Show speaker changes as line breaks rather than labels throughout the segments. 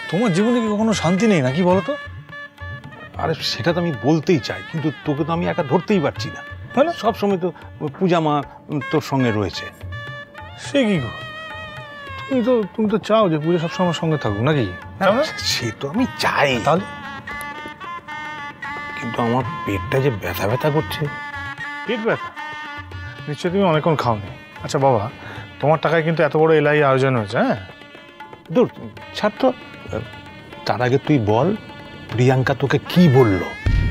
তোমার জীবনে কি কখনো শান্তি নেই নাকি বলো তো?
আরে সেটা তো আমি বলতেই চাই, কিন্তু তোকে তো আমি একা ধরতেই পারছি না। তাহলে সব সময় তো পূজা মা তোর সঙ্গে রয়েছে।
সে কি গো, তুমি তো চাও যে পূজা সবসময় আমার সঙ্গে থাকুক নাকি?
সে তো আমি চাই,
তাহলে
কিন্তু আমার পেটটা যে ব্যথা ব্যথা করছে।
পেট ব্যথা? নিশ্চয়ই তুমি অনেকক্ষণ খাওনি। আচ্ছা বাবা, তোমার টাকায় কিন্তু এত বড় এলাই আয়োজন হয়েছে। হ্যাঁ
দূর ছাড় তো। তার আগে তুই বল, প্রিয়াঙ্কা তোকে কি বলল?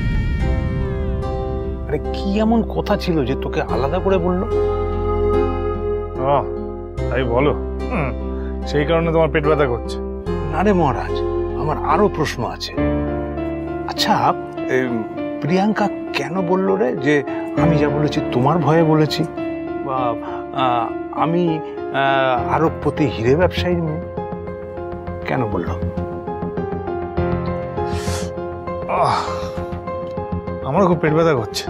আরে কি এমন কথা ছিল যে তোকে আলাদা করে বললো?
তাই বলো? সেই কারণে তোমার পেট ব্যথা করছে?
না রে মহারাজ, আমার আরো প্রশ্ন আছে। আচ্ছা, প্রিয়াঙ্কা কেন বললো রে যে আমি যা বলেছি তোমার ভয়ে বলেছি, বা আমি আরবপতি হিরে ব্যবসায়ীর মেয়ে, কেন বললো?
আমারও খুব পেট ব্যথা করছে।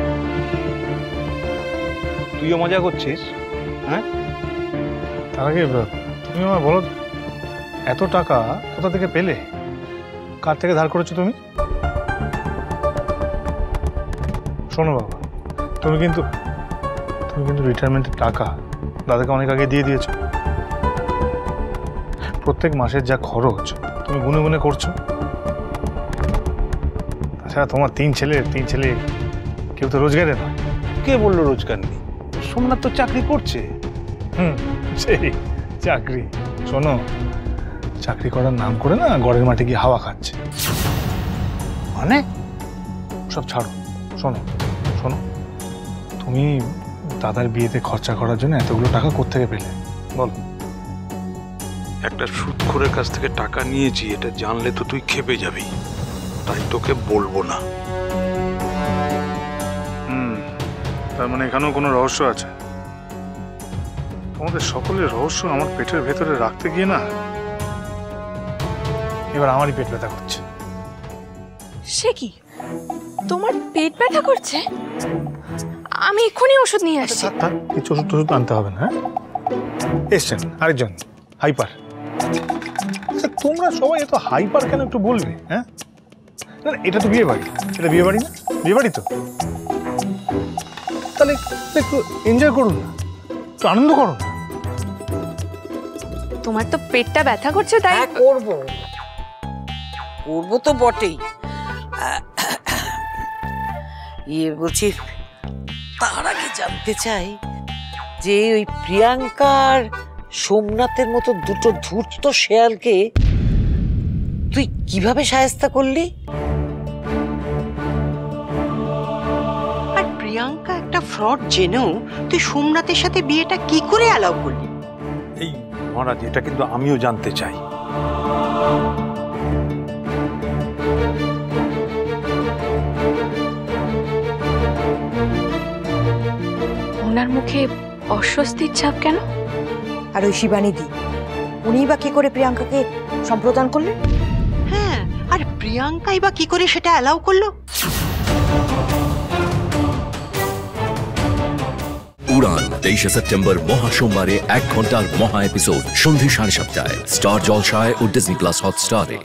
তুইও মজা করছিস? হ্যাঁ,
তার আগে তুমি আমার বলো, এত টাকা কোথা থেকে পেলে? কার থেকে ধার করেছো তুমি? শোনো বাবা, তুমি কিন্তু রিটায়ারমেন্টের টাকা দাদাকে অনেক আগে দিয়ে দিয়েছো। প্রত্যেক মাসের যা খরচ তুমি গুনে গুনে করছো। তাছাড়া তোমার তিন ছেলে কেউ তো রোজগারে নয়।
কে বললো রোজগার নেই? সোমনাথ তো চাকরি করছে।
সেই চাকরি, শোনো, চাকরি করার নাম করে না গড়ের মাঠে গিয়ে হাওয়া খাচ্ছে।
মানে?
সব ছাড়ো, শোনো, তুমি দাদার বিয়েতে খরচা করার জন্য এতগুলো টাকা কোত্থেকে পেলে বলো?
একটা সুদখোরের কাছ থেকে টাকা নিয়েছি, এটা জানলে তো তুই খেপে যাবি, তাই তোকে বলবো না।
তার মানে এখানেও কোনো রহস্য আছে? তোমাদের সকলের রহস্য আমার পেটের ভেতরে রাখতে গিয়ে না এবার আমারই পেট ব্যথা করছে।
সে কি, তোমার পেট ব্যথা করছে? আমি এক্ষুনি ওষুধ নিয়ে আসছি।
কিছু ওষুধ আনতে হবে না। এসছেন আরেকজন হাইপার। তোমরা সবাই এত হাইপার কেন একটু বলবে? হ্যাঁ, না এটা তো বিয়ে বাড়ি, এটা বিয়ে বাড়ি না? বিয়ে বাড়ি তো, তাহলে একটু এনজয় করুন না, একটু আনন্দ করুন।
তোমার তো পেটটা ব্যথা করছে, তাই
করবো তো বটেই। বলছি, তার আগে জানতে চাই যে ওই প্রিয়াঙ্কার সোমনাথের মতো দুটো ধূর্ত শেয়ালকে তুই কিভাবে শায়েস্তা করলি?
আর প্রিয়াঙ্কা একটা ফ্রড জেনেও তুই সোমনাথের সাথে বিয়েটা কি করে অ্যালাউ করলি?
এই মহারাজ, এটা কিন্তু আমিও জানতে চাই।
ওনার মুখে অস্বস্তির ছাপ কেন?
আর ওই শিবানীদি, উনিই বা কি করে প্রিয়াঙ্কাকে সম্প্রদান করলেন?
হ্যাঁ, আর প্রিয়াঙ্কাই বা কি করে সেটা অ্যালাউ করলো?
উড়ান 23 সেপ্টেম্বর মহা সোমবারে 1 ঘন্টার মহা এপিসোড সন্ধ্যে 7:30টায় স্টার জলসায় ও ডিজনি প্লাস হটস্টারে।